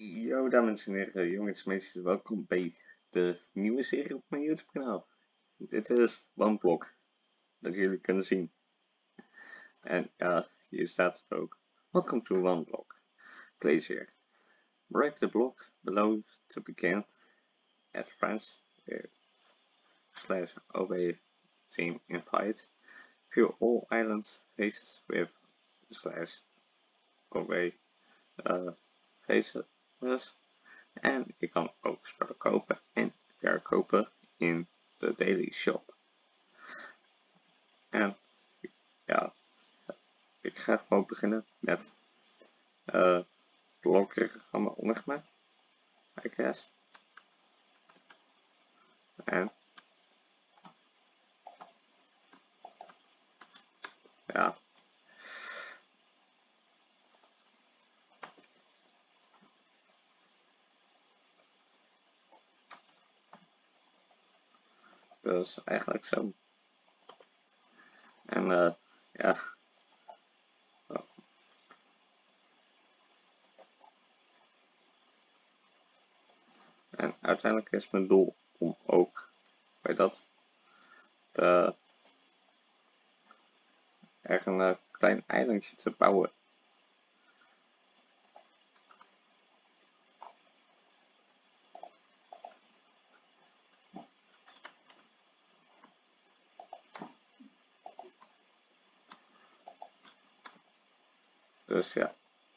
Yo dames en heren, jongens en meisjes, welkom bij de nieuwe serie op mijn YouTube kanaal. Dit is OneBlock, dat jullie kunnen zien. En ja, hier staat het ook. Welcome to OneBlock. Ik lees hier. Break the block below to begin. Add friends / OB team invite. View all island faces with / OB faces. En je kan ook spullen kopen en verkopen in de Daily Shop. En ja, ik ga gewoon beginnen met blokprogramma onder me, I guess. En ja. Dus eigenlijk zo. En ja. Oh. En uiteindelijk is mijn doel om ook bij dat er een klein eilandje te bouwen. Dus ja.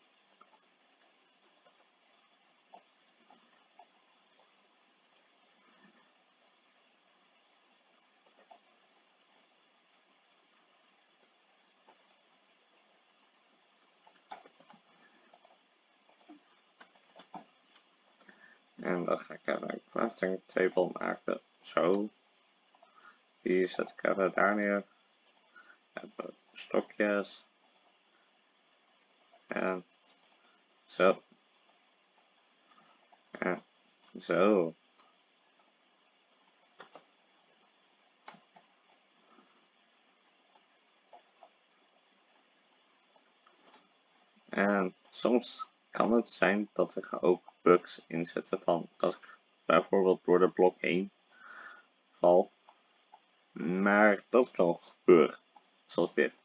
En dan ga ik even een crafting table maken. Zo. Die zet ik even daar neer. Even stokjes. En zo. En zo. En soms kan het zijn dat er ook bugs in zitten van dat ik bijvoorbeeld door de blok heen val. Maar dat kan gebeuren. Zoals dit.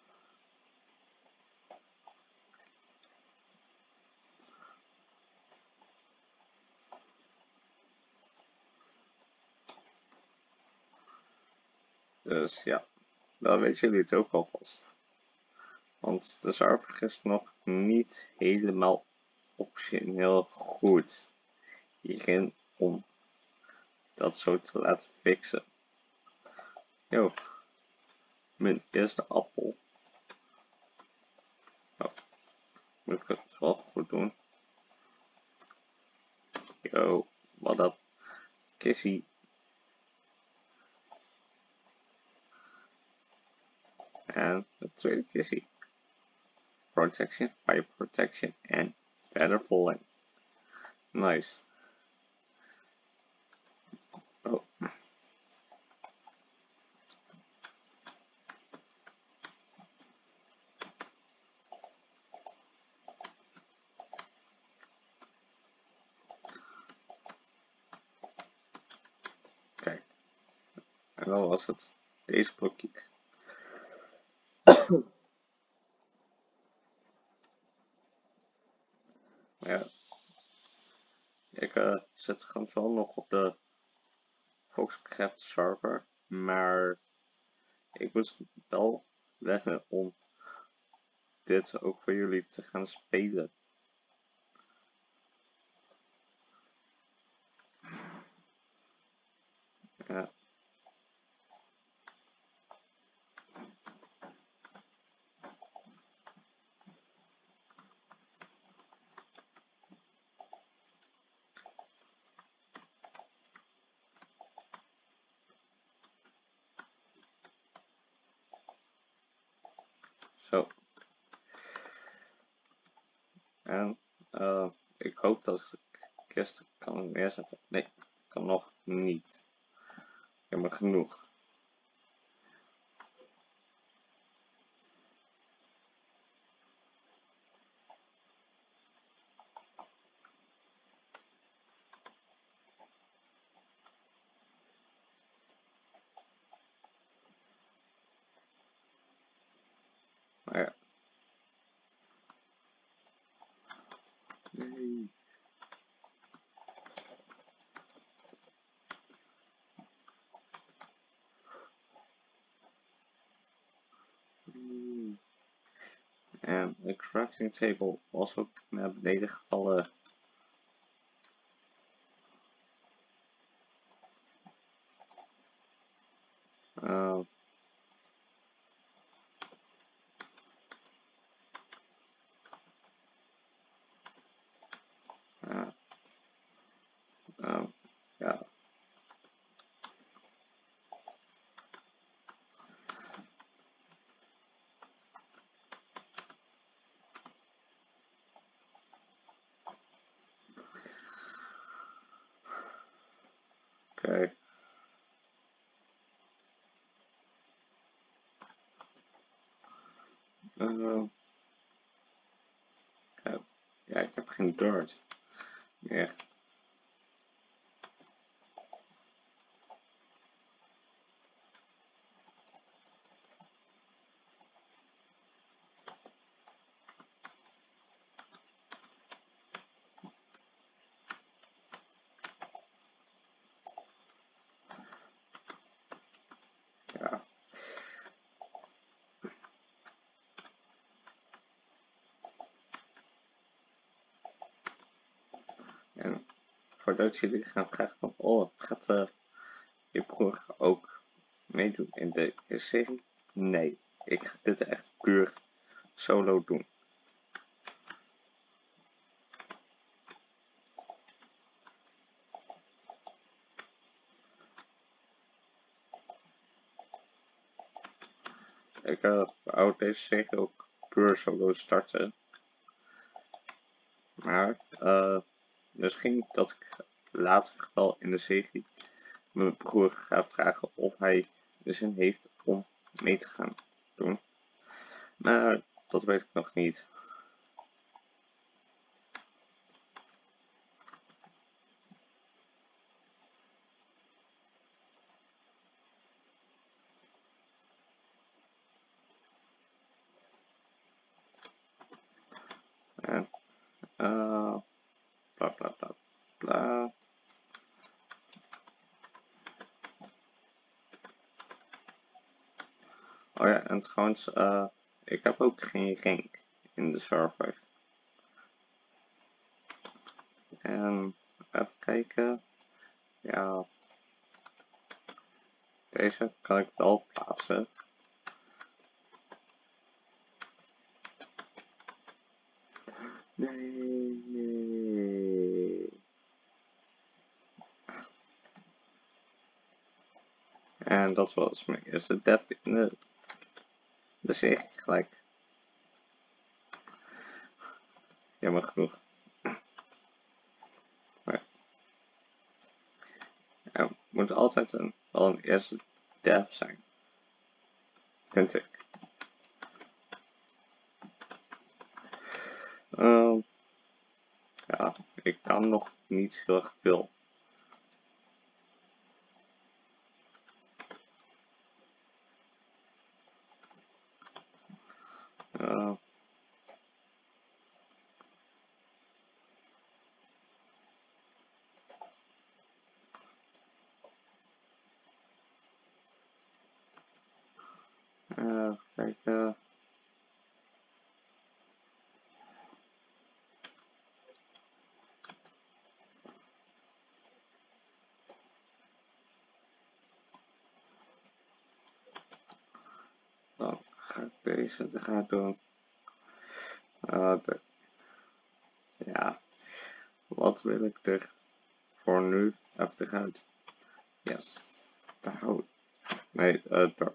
Dus ja, dan weten jullie het ook alvast. Want de server is nog niet helemaal optioneel goed hierin om dat zo te laten fixen. Yo, mijn eerste appel. Oh, moet ik het wel goed doen? Yo, wat een kissie. En de tweede kissie. Protection, fire protection en feather falling. Nice. Oh. Kijk. En dan was het deze blokje. Ja. Ik zet gewoon zo nog op de Foxcraft server, maar ik moest wel letten om dit ook voor jullie te gaan spelen. Ja. Zo. En ik hoop dat ik kisten kan neerzetten. Nee, kan nog niet. Helemaal genoeg. crafting table was ook naar beneden gevallen. Ja. Oké. Ja, ik heb geen dirt meer. Ja. En voordat jullie gaan vragen van, oh, gaat je broer ook meedoen in deze serie? Nee, ik ga dit echt puur solo doen. Ik wou deze serie ook puur solo starten. Maar misschien dat ik later wel in de serie mijn broer ga vragen of hij de zin heeft om mee te gaan doen. Maar dat weet ik nog niet. En bla bla bla bla. Oh ja, en trouwens, ik heb ook geen rank in de server. En even kijken. Ja, deze kan ik wel plaatsen. Nee. En dat was mijn eerste death in de serie gelijk. Jammer genoeg. Maar er moet altijd wel een eerste death zijn. Vind ik. Ja, ik kan nog niet heel erg veel. Kijken. Dan ga ik deze eruit doen. Ja, wat wil ik er voor nu even eruit? Yes, daar hou ik. Nee, dat.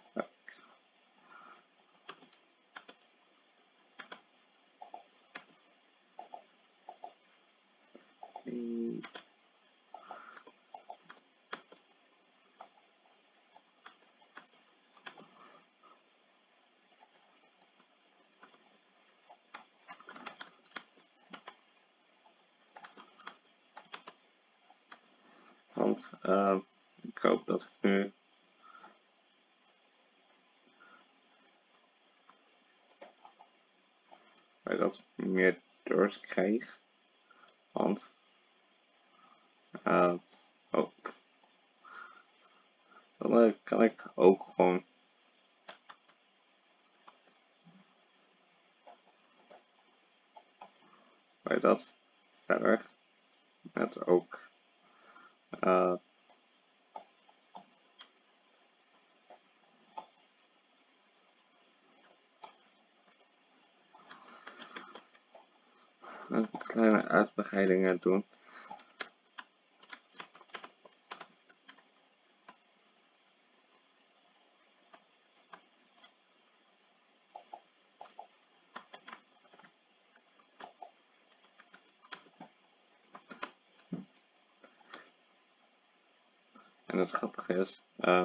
Want ik hoop dat ik nu bij dat meer dirt krijg. Want oh, dan kan ik ook gewoon bij dat verder met ook een kleine uitbreidingen doen. En het grappige is,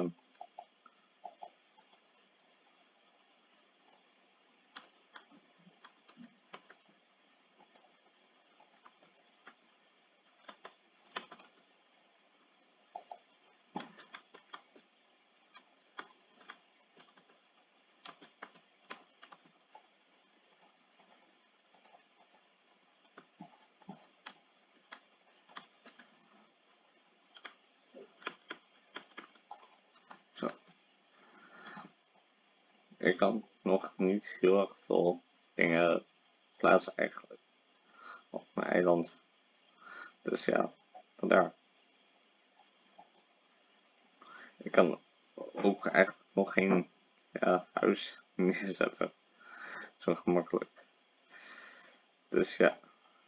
zo. Ik kan nog niet heel erg veel dingen plaatsen eigenlijk op mijn eiland. Dus ja, vandaar. Ik kan ook eigenlijk nog geen huis neerzetten. Zo gemakkelijk. Dus ja.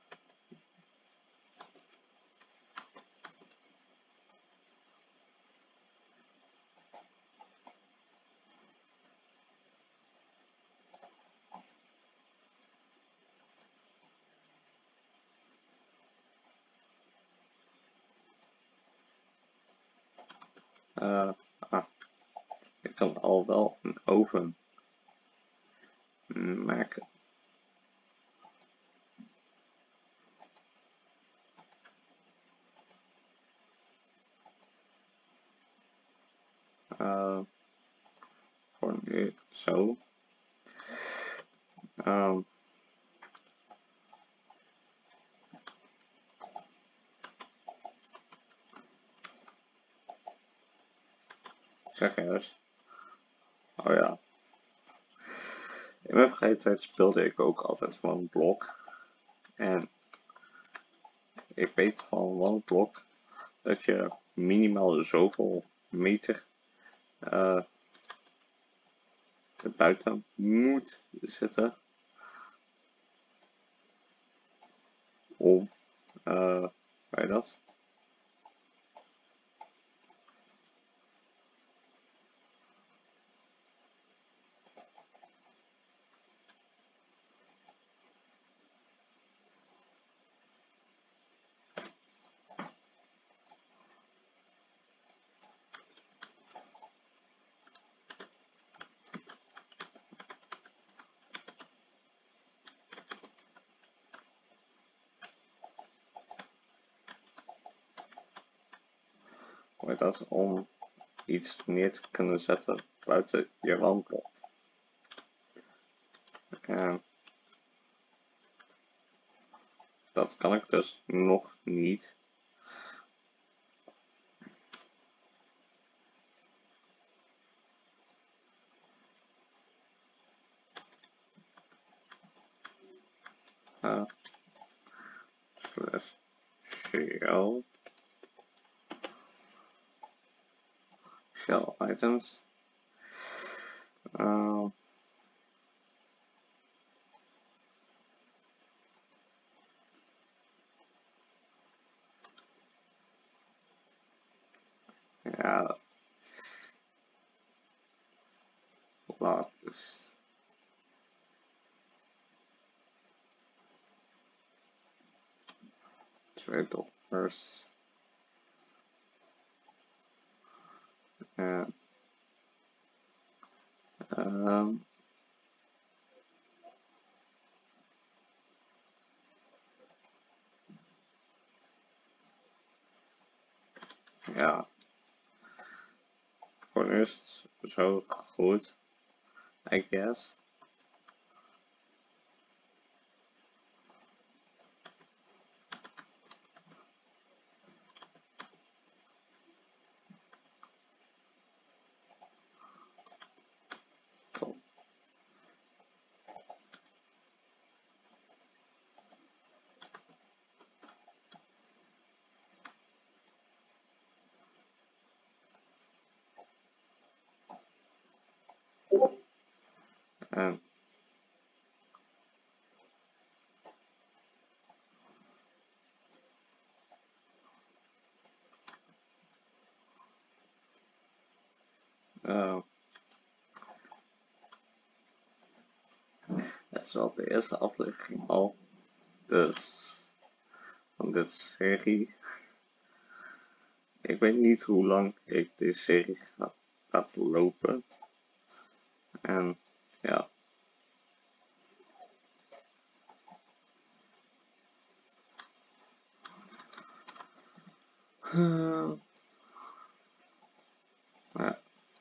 Ik kan al wel een oven maken. Voor nu zo. Zeg eens. Oh ja. In mijn vrije tijd speelde ik ook altijd van een blok. En ik weet van een blok dat je minimaal zoveel meter buiten moet zitten om bij dat. Bij dat om iets neer te kunnen zetten buiten je wandblok. En dat kan ik dus nog niet. Slash shell items. Ja, laat is $2. En ja, voor nu is het zo goed, I guess. Het is al de eerste aflevering al. Dus van dit serie. Ik weet niet hoe lang ik deze serie ga laten lopen. En ja. Ja.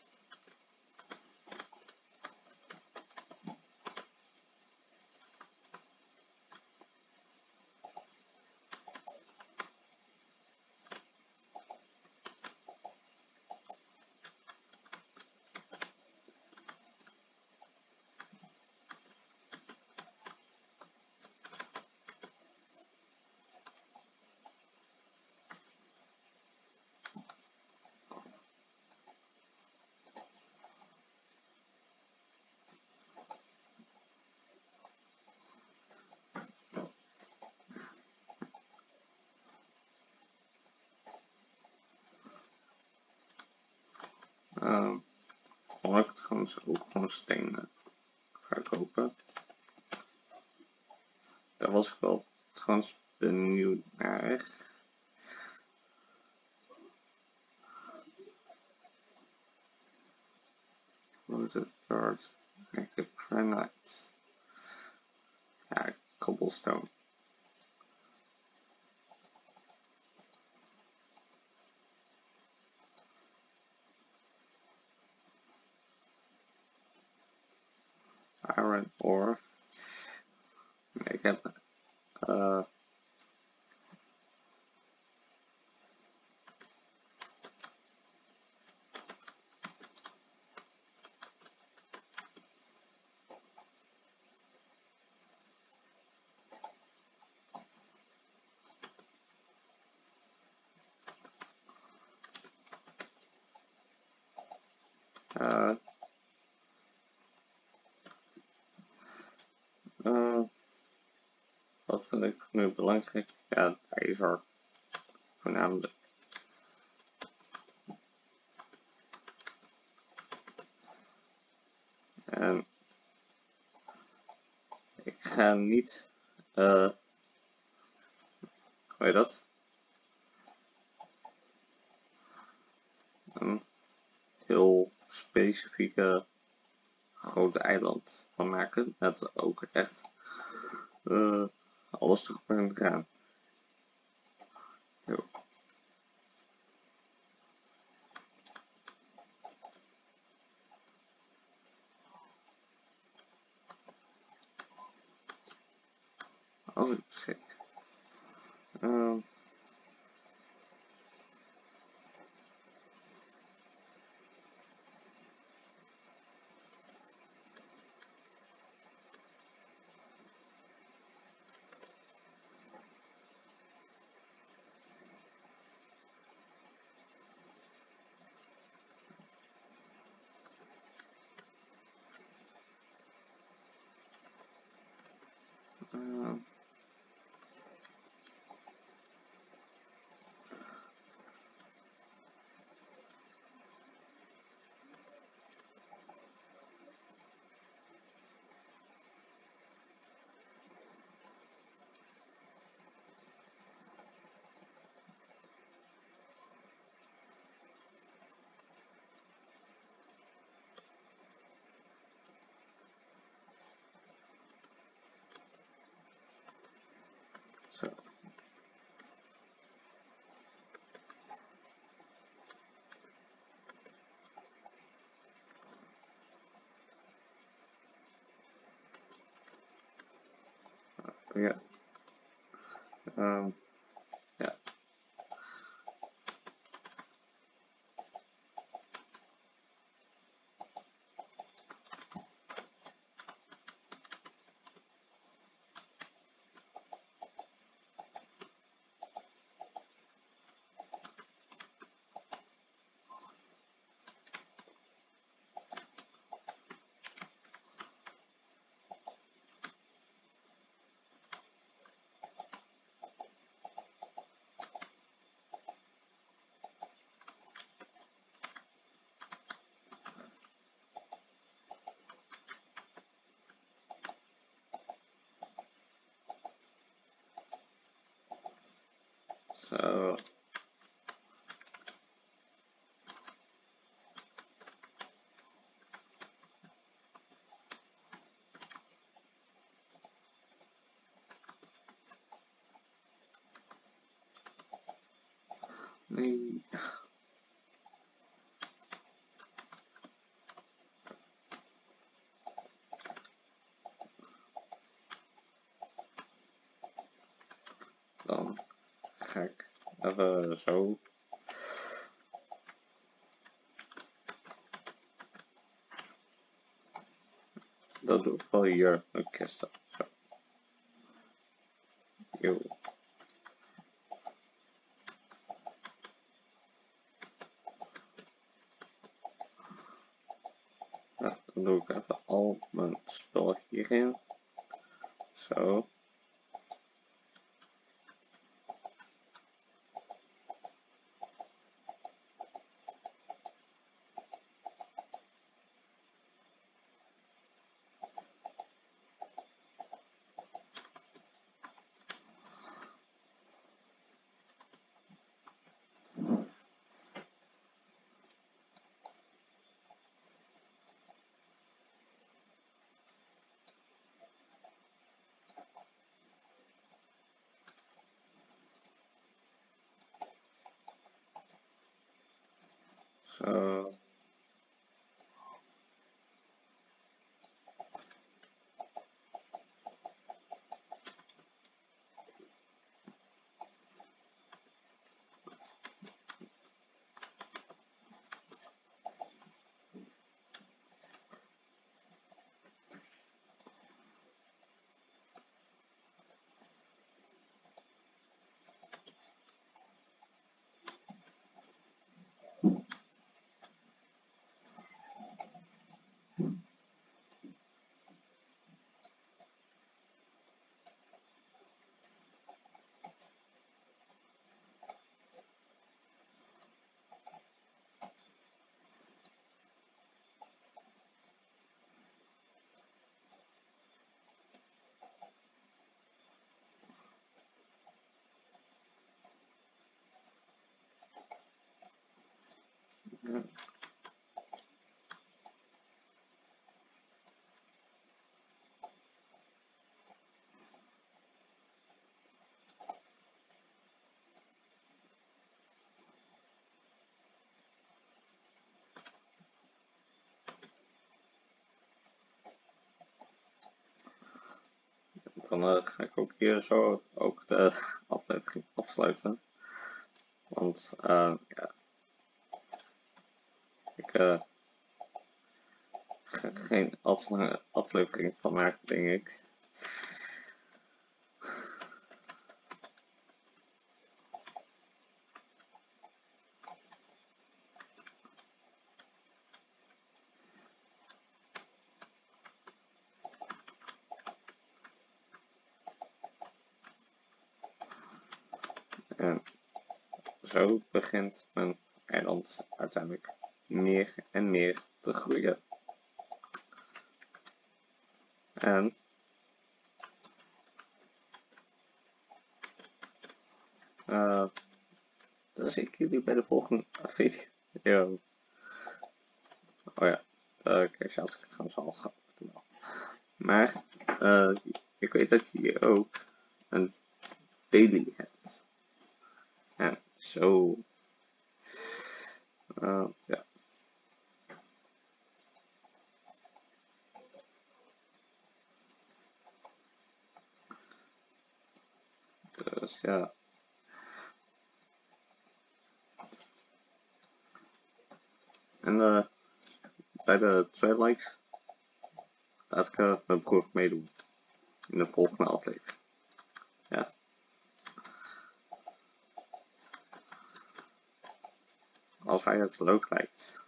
Mag ik het trouwens ook gewoon stenen ga kopen? Daar was ik wel trouwens benieuwd naar. Rooted dirt, ik heb granite. Ja, cobblestone. Iron ore. Ik heb wat vind ik nu belangrijk? Ja, ijzer voornamelijk. En ik ga niet, hoe heet dat? Een heel specifieke grote eiland van maken. Met ook echt alles erop en eraan. Oh, sick. Zo. Ja. Ja. Zo. Nee. Dan ga ik even zo. Dat doe ik wel hier een kist. Zo. Yo. Nou, dan doe ik even al mijn spul hierin. Zo. Zo. Ja. Dan ga ik ook hier zo ook de aflevering afsluiten. Want ja, ik ga er geen al te lange aflevering van maken, denk ik. En zo begint mijn eiland uiteindelijk meer en meer te groeien. En dan zie ik jullie bij de volgende video. Oh ja, kijk, als ik het trouwens al ga doen. Maar ik weet dat je hier ook een daily hebt. En zo. Ja. Dus ja. En bij de 2 likes laat ik mijn broer meedoen in de volgende aflevering. Ja. Als hij het leuk lijkt.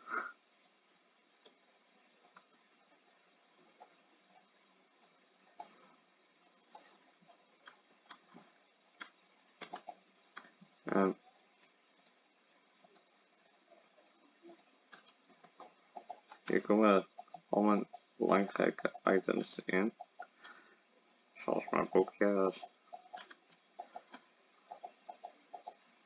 Hier komen al mijn belangrijke items in. Zoals mijn boekjes.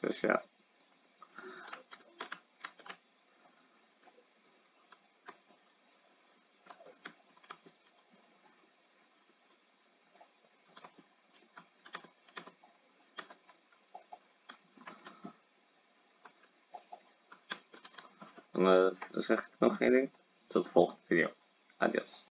Dus ja. En dan zeg ik nog één ding. Tot de volgende video. Adios.